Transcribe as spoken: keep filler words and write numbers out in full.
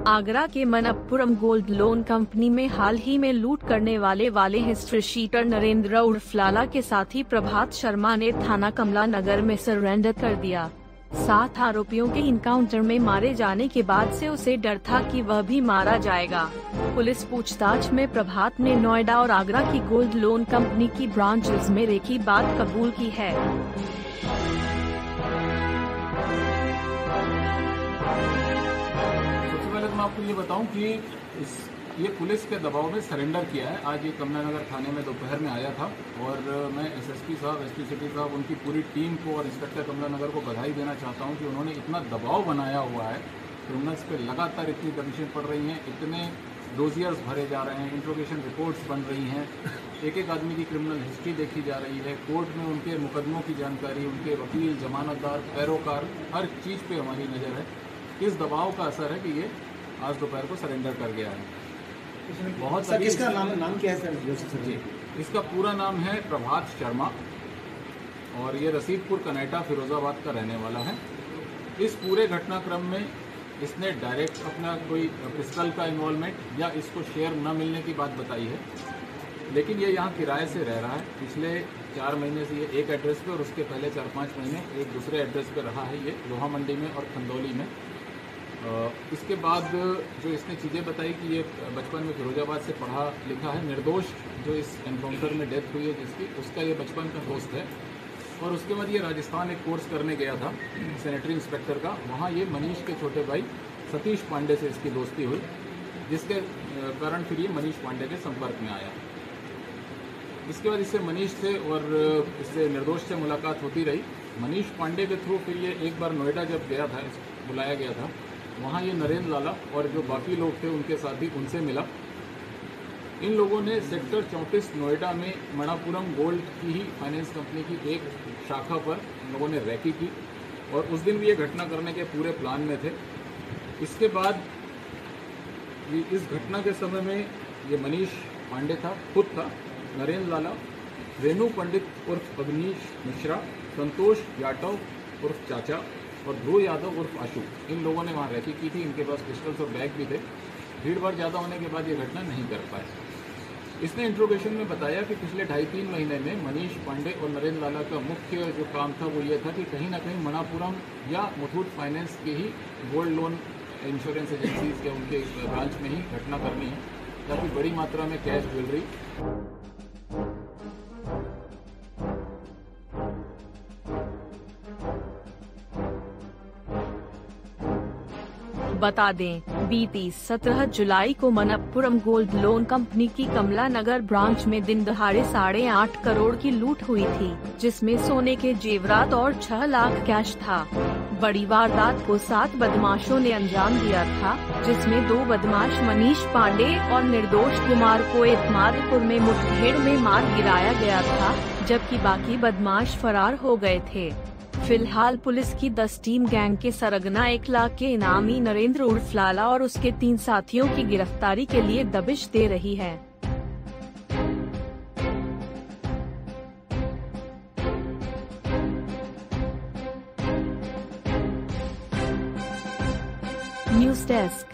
आगरा के Manappuram gold loan company में हाल ही में लूट करने वाले वाले हिस्ट्री शीटर नरेंद्र उर्फ लाला के साथी प्रभात शर्मा ने थाना कमला नगर में सरेंडर कर दिया। सात आरोपियों के इनकाउंटर में मारे जाने के बाद से उसे डर था कि वह भी मारा जाएगा। पुलिस पूछताछ में प्रभात ने नोएडा और आगरा की गोल्ड लोन कंपनी की ब्रांचेस में रेकी बात कबूल की है। मैं आपको ये बताऊं कि इस ये पुलिस के दबाव में सरेंडर किया है। आज ये कमला नगर थाने में दोपहर में आया था और मैं एसएसपी साहब, एसपी सिटी साहब, उनकी पूरी टीम को और इंस्पेक्टर कमला नगर को बधाई देना चाहता हूं कि उन्होंने इतना दबाव बनाया हुआ है। क्रिमिनल्स पे लगातार इतनी दबिशें पड़ रही हैं, इतने डोजियर्स भरे जा रहे हैं, इंट्रोगेशन रिपोर्ट्स बन रही हैं, एक एक आदमी की क्रिमिनल हिस्ट्री देखी जा रही है, कोर्ट में उनके मुकदमों की जानकारी, उनके वकील, जमानतदार, पैरोकार, हर चीज़ पे हमारी नज़र है। इस दबाव का असर है कि ये आज दोपहर को सरेंडर कर गया है। बहुत सर, किसका नाम नाम क्या है सर? जी, इसका पूरा नाम है प्रभात शर्मा और ये रसीदपुर कनेटा फिरोजाबाद का रहने वाला है। इस पूरे घटनाक्रम में इसने डायरेक्ट अपना कोई पिस्टल का इन्वॉल्वमेंट या इसको शेयर न मिलने की बात बताई है, लेकिन ये यहाँ किराए से रह रहा है। पिछले चार महीने से ये एक एड्रेस पे और उसके पहले चार पाँच महीने एक दूसरे एड्रेस पे रहा है, ये लोहा मंडी में और खंदौली में। इसके बाद जो इसने चीज़ें बताई कि ये बचपन में फिरोजाबाद से पढ़ा लिखा है, निर्दोष जो इस एनकाउंटर में डेथ हुई है जिसकी, उसका ये बचपन का दोस्त है। और उसके बाद ये राजस्थान एक कोर्स करने गया था सैनिटरी इंस्पेक्टर का, वहाँ ये मनीष के छोटे भाई सतीश पांडे से इसकी दोस्ती हुई, जिसके कारण फिर ये मनीष पांडे के संपर्क में आया। इसके बाद इससे मनीष से और इससे निर्दोष से मुलाकात होती रही। मनीष पांडे के थ्रू फिर ये एक बार नोएडा जब गया था, बुलाया गया था, वहाँ ये नरेंद्र लाला और जो बाकी लोग थे उनके साथ ही उनसे मिला। इन लोगों ने सेक्टर चौंतीस नोएडा में मनप्पुरम गोल्ड की ही फाइनेंस कंपनी की एक शाखा पर इन लोगों ने रैकी की और उस दिन भी ये घटना करने के पूरे प्लान में थे। इसके बाद इस घटना के समय में ये मनीष पांडे था, खुद था, नरेंद्र लाला, रेणु पंडित उर्फ अग्नीश मिश्रा, संतोष यादव उर्फ चाचा और ध्रुव यादव उर्फ आशु, इन लोगों ने वहाँ रैकी की थी। इनके पास पिस्टल्स और बैग भी थे। भीड़ भाड़ ज़्यादा होने के बाद ये घटना नहीं कर पाए। इसने इंट्रोगेशन में बताया कि पिछले ढाई तीन महीने में मनीष पांडे और नरेंद्र लाला का मुख्य जो काम था वो ये था कि कहीं ना कहीं मनप्पुरम या मुथूट फाइनेंस के ही गोल्ड लोन इंश्योरेंस एजेंसीज के उनके ब्रांच में ही घटना करनी है, ताकि बड़ी मात्रा में कैश ज्वेलरी। बता दें, बीती सत्रह जुलाई को मनप्पुरम गोल्ड लोन कंपनी की कमला नगर ब्रांच में दिन दहाड़े साढ़े आठ करोड़ की लूट हुई थी, जिसमें सोने के जेवरात और छह लाख कैश था। बड़ी वारदात को सात बदमाशों ने अंजाम दिया था, जिसमें दो बदमाश मनीष पांडे और निर्दोष कुमार को एतमादपुर में मुठभेड़ में मार गिराया गया था, जबकि बाकी बदमाश फरार हो गए थे। फिलहाल पुलिस की दस टीम गैंग के सरगना एक लाख के इनामी नरेंद्र उर्फ लाला और उसके तीन साथियों की गिरफ्तारी के लिए दबिश दे रही है। News desk.